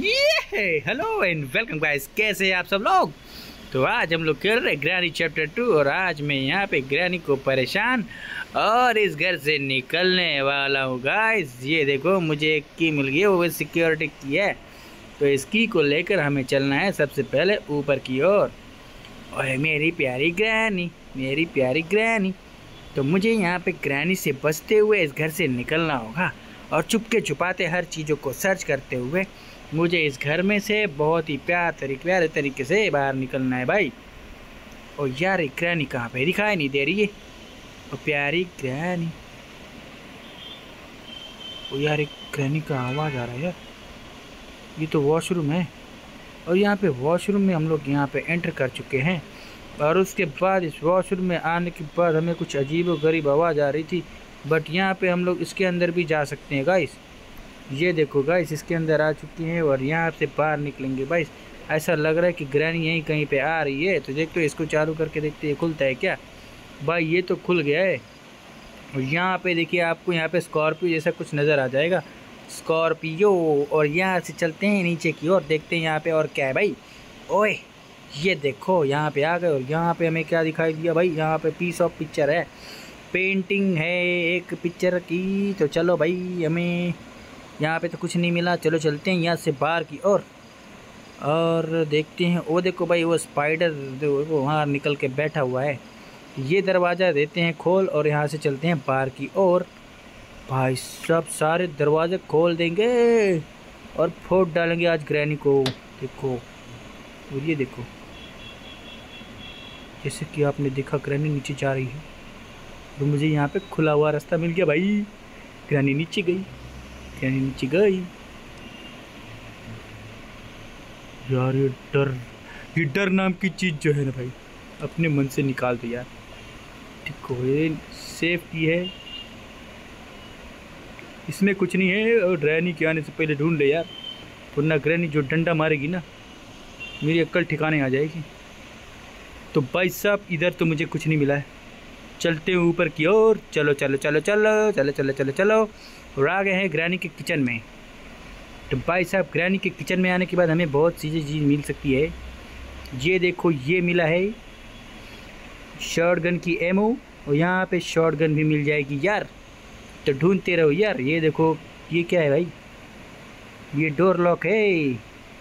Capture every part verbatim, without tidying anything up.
ये hello and welcome guys, कैसे हैं आप सब लोग। तो आज हम लोग खेल रहे ग्रैनी चैप्टर टू और आज मैं यहाँ पे ग्रैनी को परेशान और इस घर से निकलने वाला हूँ गाइस। ये देखो मुझे एक की मिल गई है, वो सिक्योरिटी की है। तो इस की को लेकर हमें चलना है सबसे पहले ऊपर की ओर। और मेरी प्यारी ग्रैनी, मेरी प्यारी ग्रैनी। तो मुझे यहाँ पे ग्रैनी से बचते हुए इस घर से निकलना होगा और चुपके छुपाते हर चीज़ों को सर्च करते हुए मुझे इस घर में से बहुत ही प्यार तरीके प्यारे तरीके से बाहर निकलना है भाई। और यार एक ग्रैनी कहाँ पे दिखाई नहीं दे रही है। और प्यारी ग्रैनी, ओ यार एक ग्रैनी का आवाज़ आ रहा है यार। ये तो वॉशरूम है और यहाँ पे वॉशरूम में हम लोग यहाँ पे एंटर कर चुके हैं। और उसके बाद इस वॉशरूम में आने के बाद हमें कुछ अजीब व गरीब आवाज़ आ रही थी, बट यहाँ पे हम लोग इसके अंदर भी जा सकते हैं गाइस। ये देखो गाइस, इसके अंदर आ चुकी हैं और यहाँ से बाहर निकलेंगे गाइस। ऐसा लग रहा है कि ग्रैनी यहीं कहीं पे आ रही है। तो देखते इसको चालू करके देखते हैं खुलता है क्या। भाई ये तो खुल गया है। और यहाँ पे देखिए आपको यहाँ पे स्कॉर्पियो जैसा कुछ नज़र आ जाएगा, स्कॉर्पियो। और यहाँ से चलते हैं नीचे की ओर, देखते हैं यहाँ पे और क्या है भाई। ओए ये देखो यहाँ पे आ गए और यहाँ पे हमें क्या दिखाई दिया भाई। यहाँ पे पीस ऑफ पिक्चर है, पेंटिंग है एक पिक्चर की। तो चलो भाई, हमें यहाँ पे तो कुछ नहीं मिला। चलो चलते हैं यहाँ से बाहर की ओर और, और देखते हैं। वो देखो भाई वो स्पाइडर वो वहाँ निकल के बैठा हुआ है। ये दरवाज़ा देते हैं खोल और यहाँ से चलते हैं बाहर की ओर। भाई सब सारे दरवाजे खोल देंगे और फोड़ डालेंगे आज ग्रैनी को। देखो और ये देखो, जैसे कि आपने देखा ग्रैनी नीचे जा रही है। तो मुझे यहाँ पे खुला हुआ रास्ता मिल गया भाई। ग्रैनी नीचे गई, ग्रैनी नीचे गई। यार ये डर, ये डर नाम की चीज़ जो है ना भाई, अपने मन से निकाल दो यार। देखो ये सेफ्टी है, इसमें कुछ नहीं है। और ग्रैनी के आने से पहले ढूंढ ले यार, वरना ग्रैनी जो डंडा मारेगी ना, मेरी अक्ल ठिकाने आ जाएगी। तो भाई साहब इधर तो मुझे कुछ नहीं मिला है। चलते हैं ऊपर की ओर। चलो चलो चलो चलो चलो चलो चलो चलो और आ गए हैं ग्रैनी के किचन में। तो भाई साहब ग्रैनी के किचन में आने के बाद हमें बहुत चीज़ें चीज़ मिल सकती है। ये देखो ये मिला है शॉटगन की एमो और यहाँ पे शॉटगन भी मिल जाएगी यार। तो ढूंढते रहो यार। ये देखो ये क्या है भाई, ये डोर लॉक है।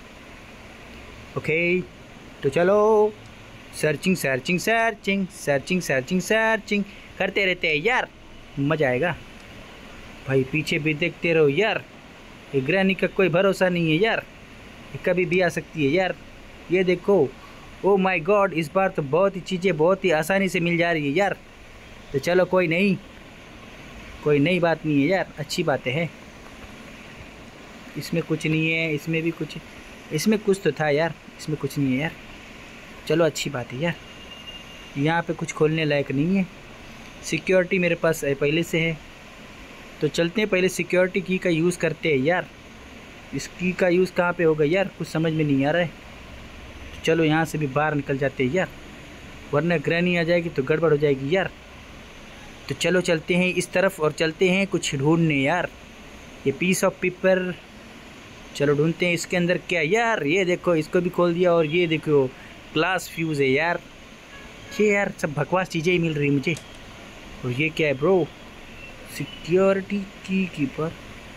ओके तो चलो searching searching searching searching searching searching करते रहते हैं यार, मज़ा आएगा भाई। पीछे भी देखते रहो यार, ये ग्रैनी का कोई भरोसा नहीं है यार, ये कभी भी आ सकती है यार। ये देखो, ओ माय गॉड, इस बार तो बहुत ही चीज़ें बहुत ही आसानी से मिल जा रही है यार। तो चलो कोई नहीं, कोई नई बात नहीं है यार, अच्छी बातें हैं। इसमें कुछ नहीं है, इसमें भी कुछ, इसमें कुछ तो था यार, इसमें कुछ नहीं है यार। चलो अच्छी बात है यार। यहाँ पे कुछ खोलने लायक नहीं है। सिक्योरिटी मेरे पास पहले से है। तो चलते हैं पहले सिक्योरिटी की का यूज़ करते हैं यार। इस की का यूज़ कहाँ पे होगा यार, कुछ समझ में नहीं आ रहा है। तो चलो यहाँ से भी बाहर निकल जाते हैं यार, वरना ग्रैनी आ जाएगी तो गड़बड़ हो जाएगी यार। तो चलो चलते हैं इस तरफ और चलते हैं कुछ ढूंढने यार। ये पीस ऑफ पेपर, चलो ढूंढते हैं इसके अंदर क्या यार। ये देखो इसको भी खोल दिया और ये देखो ग्लास फ्यूज़ है यार। ये यार सब बकवास चीज़ें ही मिल रही मुझे। और ये क्या है ब्रो, सिक्योरिटी की keeper.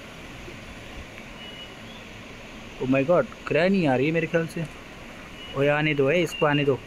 Oh my god, granny आ रही है मेरे ख्याल से। ओए आने दो है, इसको आने दो।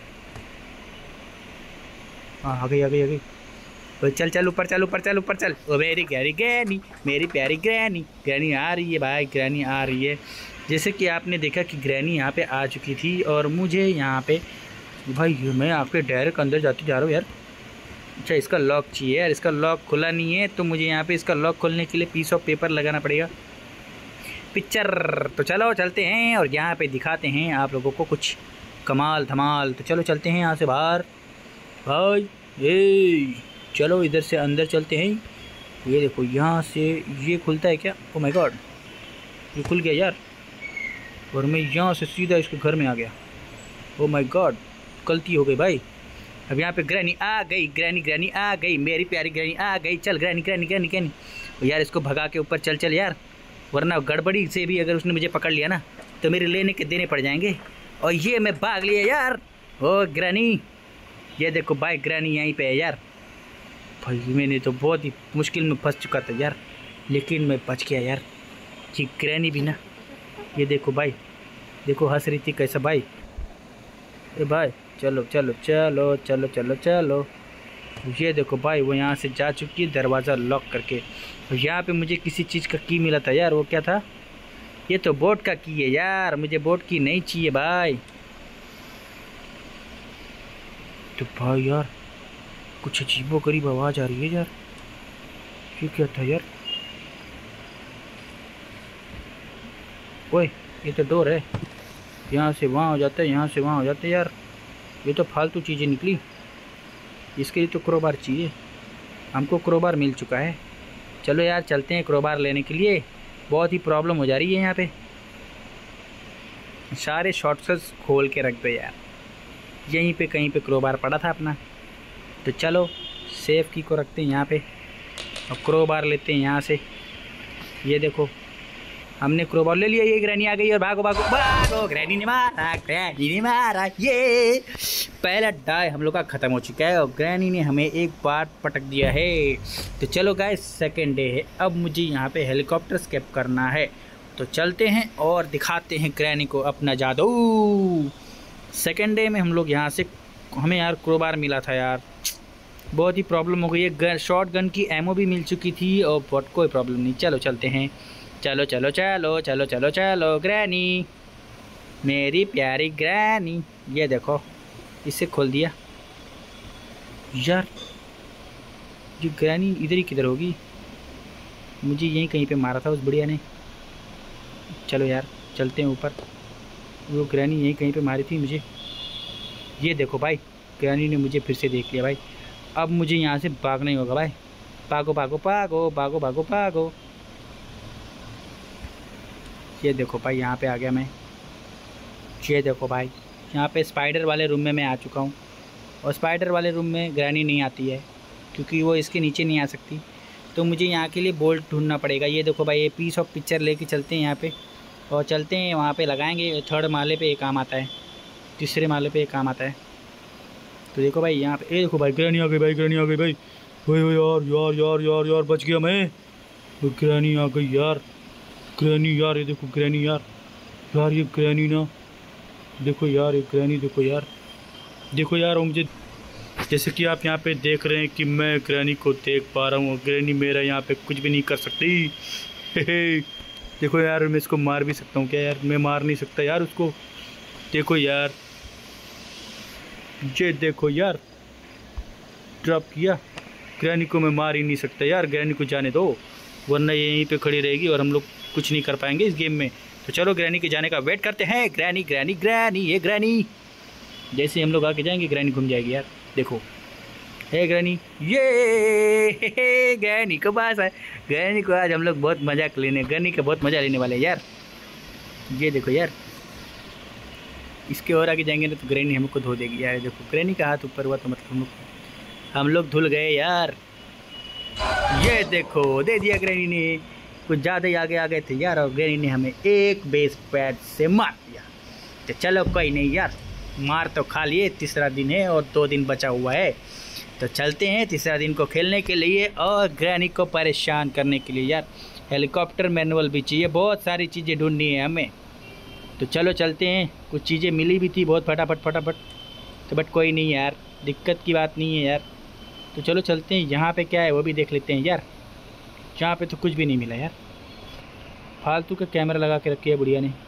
हाँ आ गई आ गई आ गई। तो चल चल ऊपर चल ऊपर चल ऊपर चल। ओ मेरी प्यारी ग्रैनी, मेरी प्यारी ग्रैनी, ग्रैनी आ रही है भाई, ग्रैनी आ रही है। जैसे कि आपने देखा कि ग्रैनी यहाँ पे आ चुकी थी और मुझे यहाँ पे भाई, मैं आपके डायरेक्ट अंदर जाते जा रहा हूँ यार। अच्छा इसका लॉक चाहिए यार, इसका लॉक खुला नहीं है। तो मुझे यहाँ पे इसका लॉक खोलने के लिए पीस ऑफ पेपर लगाना पड़ेगा, पिक्चर। तो चलो चलते हैं और यहाँ पे दिखाते हैं आप लोगों को कुछ कमाल धमाल। तो चलो चलते हैं यहाँ से बाहर भाई। ये चलो इधर से अंदर चलते हैं। ये देखो यहाँ से ये खुलता है क्या। ओ माय गॉड, ये खुल गया यार और मैं यहाँ से सीधा इसके घर में आ गया। ओ माय गॉड, गलती हो गई भाई। अब यहाँ पे ग्रैनी आ गई, ग्रैनी ग्रैनी आ गई, मेरी प्यारी ग्रैनी आ गई। चल ग्रैनी ग्रैनी ग्रैनी ग्रैनी यार, इसको भगा के ऊपर चल चल यार, वरना गड़बड़ी से भी अगर उसने मुझे पकड़ लिया ना तो मेरे लेने के देने पड़ जाएंगे। और ये मैं भाग लिया यार। ओ ग्रैनी, ये देखो भाई ग्रैनी यहीं पे है यार। भाई मैंने तो बहुत ही मुश्किल में फंस चुका था यार, लेकिन मैं बच गया यार। ये ग्रैनी भी ना, ये देखो भाई, देखो हंस रही थी कैसा भाई। ए भाई चलो चलो चलो चलो चलो चलो। ये देखो भाई वो यहाँ से जा चुकी है दरवाज़ा लॉक करके। यहाँ पे मुझे किसी चीज़ का की मिला था यार, वो क्या था? ये तो बोट का की है यार, मुझे बोट की नहीं चाहिए भाई। तो भाई यार कुछ अजीबो गरीब आवाज़ आ रही है यार, ये क्या था यार? ओए ये तो डोर है, यहाँ से वहाँ हो जाता है, यहाँ से वहाँ हो जाता है यार। ये तो फालतू चीज़ें निकली, इसके लिए तो क्रोबार चाहिए। हमको क्रोबार मिल चुका है। चलो यार चलते हैं क्रोबार लेने के लिए, बहुत ही प्रॉब्लम हो जा रही है यहाँ पे। सारे शॉर्टकट्स खोल के रख दो यार। यहीं पे कहीं पे क्रोबार पड़ा था अपना, तो चलो सेफ की को रखते हैं यहाँ पे और क्रोबार लेते हैं यहाँ से। ये देखो हमने क्रोबार ले लिया। ये ग्रैनी आ गई और भागो भागो भागो। ग्रैनी ने मारा, ग्रैनी ने मारा। ये पहला डाई हम लोग का ख़त्म हो चुका है और ग्रैनी ने हमें एक बार पटक दिया है। तो चलो गाइस सेकेंड डे है, अब मुझे यहाँ पे हेलीकॉप्टर स्केप करना है। तो चलते हैं और दिखाते हैं ग्रैनी को अपना जादू। सेकेंड डे में हम लोग यहाँ से, हमें यार क्रोबार मिला था यार, बहुत ही प्रॉब्लम हो गई है। शॉर्ट गन की एमओ भी मिल चुकी थी और बहुत कोई प्रॉब्लम नहीं। चलो चलते हैं, चलो चलो चलो चलो चलो चलो। ग्रैनी मेरी प्यारी ग्रैनी, ये देखो इसे खोल दिया यार। ये ग्रैनी इधर ही किधर होगी? मुझे यहीं कहीं पे मारा था उस बुढ़िया ने। चलो यार चलते हैं ऊपर, वो ग्रैनी यहीं कहीं पे मारी थी मुझे। ये देखो भाई ग्रैनी ने मुझे फिर से देख लिया भाई। अब मुझे यहाँ से भागना ही होगा भाई। भागो भागो भागो भागो भागो भागो। ये देखो भाई यहाँ पे आ गया मैं। ये देखो भाई यहाँ पे स्पाइडर वाले रूम में मैं आ चुका हूँ और स्पाइडर वाले रूम में ग्रैनी नहीं आती है क्योंकि वो इसके नीचे नहीं आ सकती। तो मुझे यहाँ के लिए बोल्ट ढूंढना पड़ेगा। ये देखो भाई ये पीस ऑफ पिक्चर लेके चलते हैं यहाँ पे और चलते हैं वहाँ पे लगाएंगे। थर्ड माले पे ये काम आता है, तीसरे माले पे ये काम आता है। तो देखो भाई यहाँ पे, ये देखो भाई ग्रैनी आ गई भाई, ग्रैनी आ गई भाई। ओए यार यार यार यार यार बच गया मैं। ग्रैनी आ गई यार, ग्रैनी यार, ये देखो ग्रैनी यार। यार ये ग्रैनी ना, देखो यार ये ग्रैनी, देखो यार, देखो यार। वो मुझे, जैसे कि आप यहाँ पे देख रहे हैं कि मैं ग्रैनी को देख पा रहा हूँ और ग्रैनी मेरा यहाँ पे कुछ भी नहीं कर सकती। हे हे देखो यार मैं इसको मार भी सकता हूँ क्या यार? मैं मार नहीं सकता यार उसको। देखो यार, ये देखो यार, ड्रॉप किया। ग्रैनी को मैं मार ही नहीं सकता यार। ग्रैनी को जाने दो, वरना ये यहीं पे खड़ी रहेगी और हम लोग कुछ नहीं कर पाएंगे इस गेम में। तो चलो ग्रैनी के जाने का वेट करते हैं। ग्रैनी ग्रैनी ग्रैनी, ये ग्रैनी, जैसे हम लोग आके जाएंगे ग्रैनी घूम जाएगी यार। देखो हे ग्रैनी, ये ग्रैनी को पास है। ग्रैनी को आज हम लोग बहुत मजाक लेने, ग्रैनी का बहुत मज़ा लेने वाले हैं यार। ये देखो यार, इसके और आगे जाएंगे ना तो ग्रैनी हमको धो देगी यार। देखो ग्रैनी का हाथ ऊपर हुआ तो मतलब हम लोग हम लोग धुल गए यार। ये देखो दे दिया ग्रैनी ने, कुछ ज़्यादा ही आगे आ गए थे यार और ग्रैनी ने हमें एक बेस पैड से मार दिया। तो चलो कोई नहीं यार, मार तो खा लिए। तीसरा दिन है और दो दिन बचा हुआ है, तो चलते हैं तीसरा दिन को खेलने के लिए और ग्रैनी को परेशान करने के लिए यार। हेलीकॉप्टर मैनुअल भी चाहिए, बहुत सारी चीज़ें ढूंढनी है हमें। तो चलो चलते हैं। कुछ चीज़ें मिली भी थी बहुत फटाफट फटाफट, तो बट कोई नहीं यार, दिक्कत की बात नहीं है यार। तो चलो चलते हैं, यहाँ पे क्या है वो भी देख लेते हैं यार। यहाँ पे तो कुछ भी नहीं मिला यार, फालतू का कैमरा लगा के रखी है बुढ़िया ने।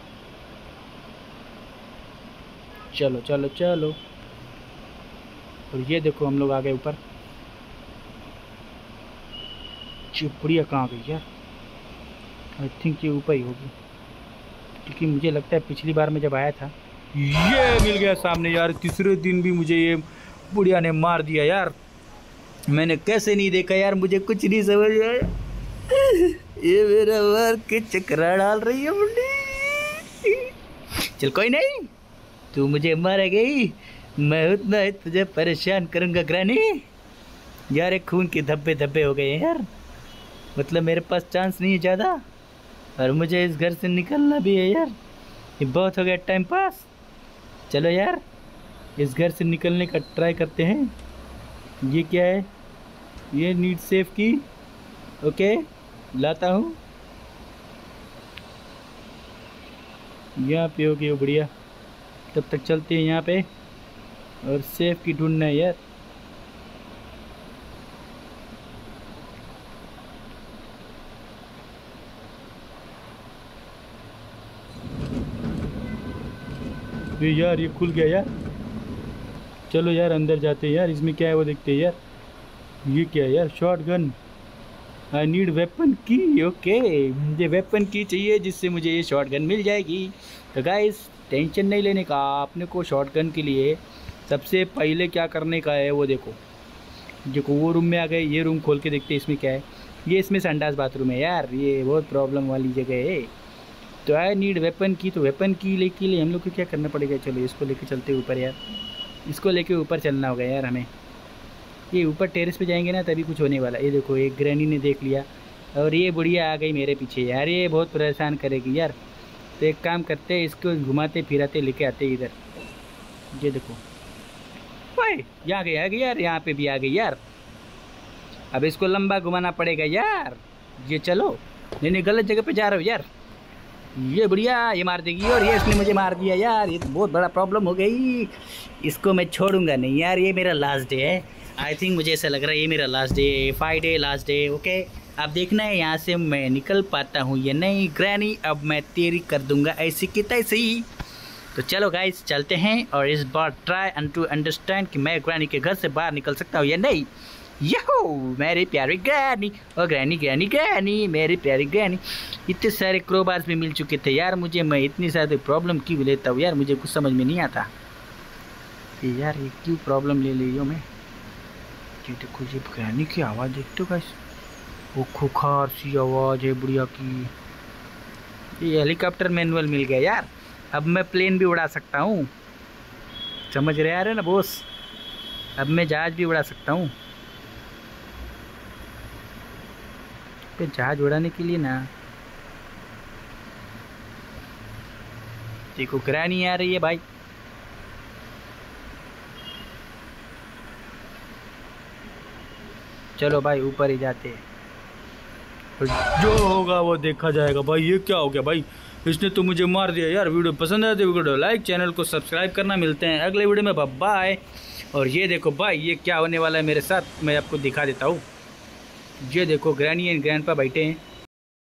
चलो चलो चलो। और ये देखो हम लोग आ गए ऊपर। बुढ़िया कहाँ गई यार? आई थिंक ये ऊपर ही होगी, क्योंकि मुझे लगता है पिछली बार में जब आया था ये मिल गया सामने यार। तीसरे दिन भी मुझे ये बुढ़िया ने मार दिया यार। मैंने कैसे नहीं देखा यार, मुझे कुछ नहीं समझ आया। ये मेरा मार के चक्रा डाल रही है बुढ़ी। चल कोई नहीं, तू मुझे मार गई, मैं उतना ही तुझे परेशान करूँगा ग्रैनी। यार एक खून के धब्बे धब्बे हो गए हैं यार, मतलब मेरे पास चांस नहीं है ज़्यादा और मुझे इस घर से निकलना भी है यार। ये बहुत हो गया टाइम पास। चलो यार इस घर से निकलने का ट्राई करते हैं। ये क्या है? ये नीड सेफ की। ओके लाता हूँ। यहाँ पे हो गया बढ़िया। तब तक चलते हैं यहाँ पे और सेफ की ढूंढना है यार। ये यार ये खुल गया यार। चलो यार अंदर जाते हैं यार। इसमें क्या है वो देखते हैं यार। ये क्या है यार? Short gun. I need weapon की। ओके मुझे वेपन की चाहिए जिससे मुझे ये शॉर्ट गन मिल जाएगी। तो गाइस टेंशन नहीं लेने का। आपने को शॉर्ट गन के लिए सबसे पहले क्या करने का है वो देखो। देखो वो रूम में आ गए। ये रूम खोल के देखते हैं इसमें क्या है। ये इसमें संडास बाथरूम है यार। ये बहुत प्रॉब्लम वाली जगह है। तो आई नीड वेपन की। तो वेपन की ले के लिए हम लोग को क्या करना पड़ेगा? चलो इसको लेके चलते ऊपर यार। इसको लेके ऊपर चलना होगा यार हमें। ये ऊपर टेरेस पे जाएंगे ना तभी कुछ होने वाला। ये देखो एक ग्रैनी ने देख लिया और ये बुढ़िया आ गई मेरे पीछे यार। ये बहुत परेशान करेगी यार। तो एक काम करते हैं इसको घुमाते फिराते लेके आते इधर। ये देखो भाई यहाँ गई आ गई यार। यहाँ पे भी आ गई यार। अब इसको लंबा घुमाना पड़ेगा यार। ये चलो। नहीं नहीं गलत जगह पे जा रहे हो यार। ये बढ़िया ये मार देगी और ये इसने मुझे मार दिया यार। ये तो बहुत बड़ा प्रॉब्लम हो गई। इसको मैं छोड़ूंगा नहीं यार। ये मेरा लास्ट डे है। आई थिंक मुझे ऐसा लग रहा है ये मेरा last day. Friday last day. Okay अब देखना है यहाँ से मैं निकल पाता हूँ या नहीं। ग्रैनी अब मैं तेरी कर दूंगा ऐसी की तैसी ही। तो चलो गाइस चलते हैं और इस बार ट्राई एंड टू अंडरस्टैंड कि मैं ग्रैनी के घर से बाहर निकल सकता हूँ या नहीं। यहो मेरी प्यारी ग्रैनी। और ग्रैनी ग्रैनी ग्रैनी मेरी प्यारी ग्रैनी। इतने सारे क्रोबार्स भी मिल चुके थे यार मुझे। मैं इतनी सारी प्रॉब्लम क्यों लेता हूँ यार? मुझे कुछ समझ में नहीं आता कि यार ये क्यों प्रॉब्लम ले ली हूँ मैं। ये देखो ये ग्रैनी की आवाज़ देखते हो गाइस। वो खुखार सी आवाज़ है बुढ़िया की। ये हेलीकॉप्टर मैनुअल मिल गया यार। अब मैं प्लेन भी उड़ा सकता हूँ। समझ रहे आ रहे ना बॉस? अब मैं जहाज भी उड़ा सकता हूँ। पे जहाज उड़ाने के लिए ना देखो ग्रैनी आ रही है भाई। चलो भाई ऊपर ही जाते हैं। जो होगा वो देखा जाएगा भाई। ये क्या हो गया भाई? इसने तो मुझे मार दिया यार। वीडियो पसंद आए तो वीडियो लाइक चैनल को सब्सक्राइब करना। मिलते हैं अगले वीडियो में। बाय। और ये देखो भाई ये क्या होने वाला है मेरे साथ मैं आपको दिखा देता हूँ। ये देखो ग्रैनी एंड ग्रैंडपा बैठे हैं